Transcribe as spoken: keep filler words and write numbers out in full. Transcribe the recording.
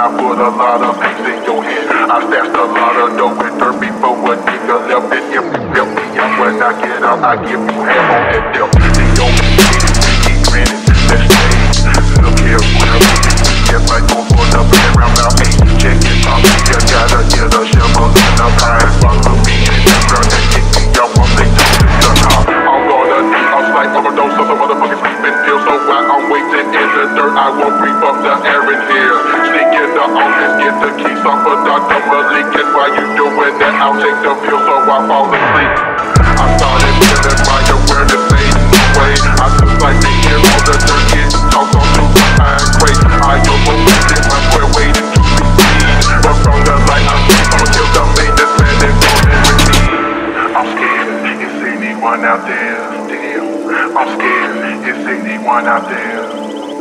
put a lot of things in your head. I stashed a lot of dough and dirt before a nigga left. And if you help me out when I get out, I give you half on that deal. The only thing he grinning, let's change. Look here, whatever you see, if I don't put up and round out eight, check it out. You gotta get a shovel and a pine. Follow me and the girl that kick me out one thing to the car. I'm gonna need a slight overdose of some motherfucking sleeping pills. So while I'm waiting in the dirt, I won't breathe up the air in here. Sneak in the office, get the keys off of Doctor Malik. And while you doing that, I'll take the pill so I fall asleep. I started feeling my awareness fading away. I just like to hear all the dirt get tossed onto the pine crate. I almost in my square waiting to be seen. But from the light, I see I'ma kill the maintenance man and morning routine. I'm scared, is anyone out there? Damn, I'm scared, is anyone out there?